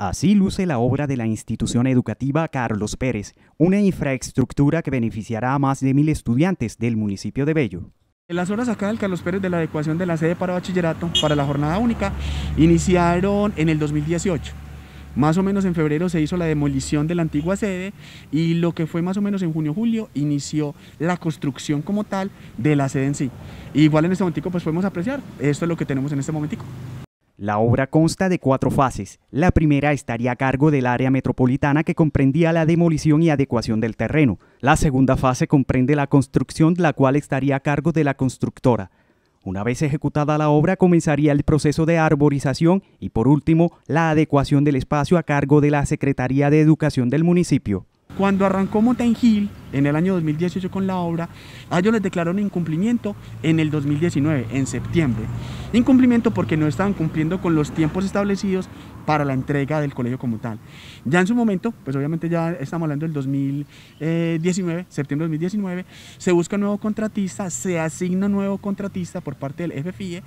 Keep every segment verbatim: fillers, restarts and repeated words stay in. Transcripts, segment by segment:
Así luce la obra de la institución educativa Carlos Pérez, una infraestructura que beneficiará a más de mil estudiantes del municipio de Bello. Las obras acá del Carlos Pérez de la adecuación de la sede para bachillerato para la jornada única iniciaron en el dos mil dieciocho. Más o menos en febrero se hizo la demolición de la antigua sede y lo que fue más o menos en junio-julio inició la construcción como tal de la sede en sí. Igual en este momentico pues podemos apreciar, esto es lo que tenemos en este momentico. La obra consta de cuatro fases. La primera estaría a cargo del área metropolitana, que comprendía la demolición y adecuación del terreno. La segunda fase comprende la construcción, la cual estaría a cargo de la constructora. Una vez ejecutada la obra, comenzaría el proceso de arborización y, por último, la adecuación del espacio a cargo de la Secretaría de Educación del municipio. Cuando arrancó Mountain Hill en el año dos mil dieciocho con la obra, a ellos les declararon incumplimiento en el dos mil diecinueve, en septiembre. Incumplimiento porque no estaban cumpliendo con los tiempos establecidos para la entrega del colegio como tal. Ya en su momento, pues obviamente ya estamos hablando del dos mil diecinueve, septiembre de dos mil diecinueve, se busca un nuevo contratista, se asigna un nuevo contratista por parte del F F I E.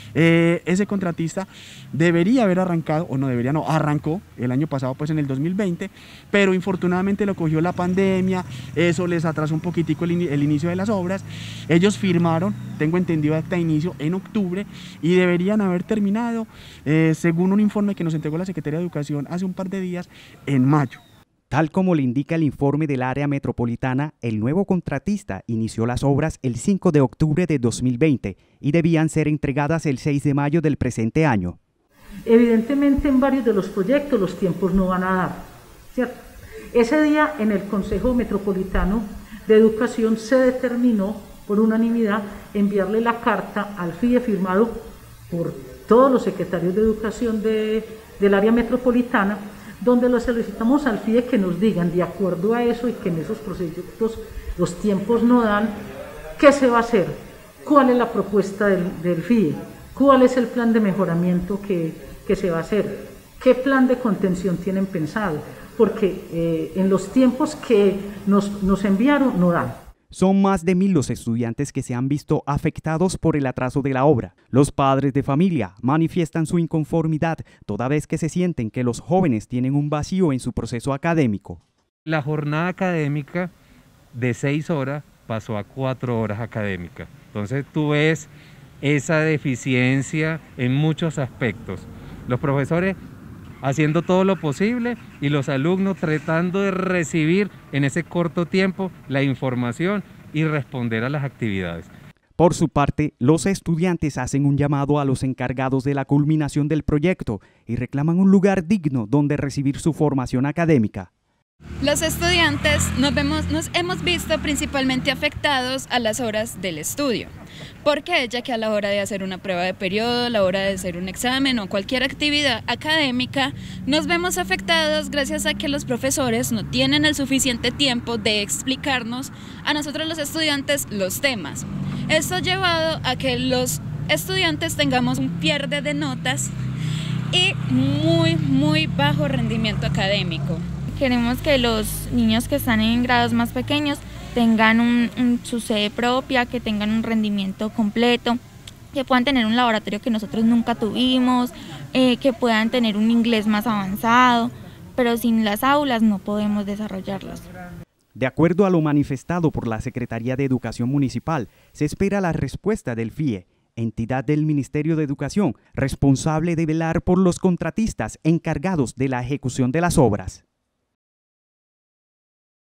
Eh, ese contratista debería haber arrancado, o no debería, no, arrancó el año pasado, pues en el dos mil veinte, pero infortunadamente lo cogió la pandemia, eso les atrasó un poquitico el, in el inicio de las obras. Ellos firmaron, tengo entendido, acta de inicio en octubre y deberían haber terminado, eh, según un informe que nos entregó la Secretaría de Educación hace un par de días, en mayo. Tal como le indica el informe del área metropolitana, el nuevo contratista inició las obras el cinco de octubre de dos mil veinte y debían ser entregadas el seis de mayo del presente año. Evidentemente en varios de los proyectos los tiempos no van a dar, ¿cierto? Ese día en el Consejo Metropolitano de Educación se determinó por unanimidad enviarle la carta al F I E firmado por todos los secretarios de Educación de, del área metropolitana, donde lo solicitamos al F I E que nos digan, de acuerdo a eso y que en esos proyectos los tiempos no dan, qué se va a hacer, cuál es la propuesta del, del F I E, cuál es el plan de mejoramiento que, que se va a hacer, qué plan de contención tienen pensado, porque eh, en los tiempos que nos, nos enviaron no dan. Son más de mil los estudiantes que se han visto afectados por el atraso de la obra. Los padres de familia manifiestan su inconformidad toda vez que se sienten que los jóvenes tienen un vacío en su proceso académico. La jornada académica de seis horas pasó a cuatro horas académicas. Entonces tú ves esa deficiencia en muchos aspectos. Los profesores haciendo todo lo posible y los alumnos tratando de recibir en ese corto tiempo la información y responder a las actividades. Por su parte, los estudiantes hacen un llamado a los encargados de la culminación del proyecto y reclaman un lugar digno donde recibir su formación académica. Los estudiantes nos, vemos, nos hemos visto principalmente afectados a las horas del estudio. ¿Por qué? Ya que a la hora de hacer una prueba de periodo, a la hora de hacer un examen o cualquier actividad académica, nos vemos afectados gracias a que los profesores no tienen el suficiente tiempo de explicarnos a nosotros los estudiantes los temas. Esto ha llevado a que los estudiantes tengamos un pierde de notas y muy, muy bajo rendimiento académico. Queremos que los niños que están en grados más pequeños tengan un, un, su sede propia, que tengan un rendimiento completo, que puedan tener un laboratorio que nosotros nunca tuvimos, eh, que puedan tener un inglés más avanzado, pero sin las aulas no podemos desarrollarlos. De acuerdo a lo manifestado por la Secretaría de Educación Municipal, se espera la respuesta del F I E, entidad del Ministerio de Educación, responsable de velar por los contratistas encargados de la ejecución de las obras.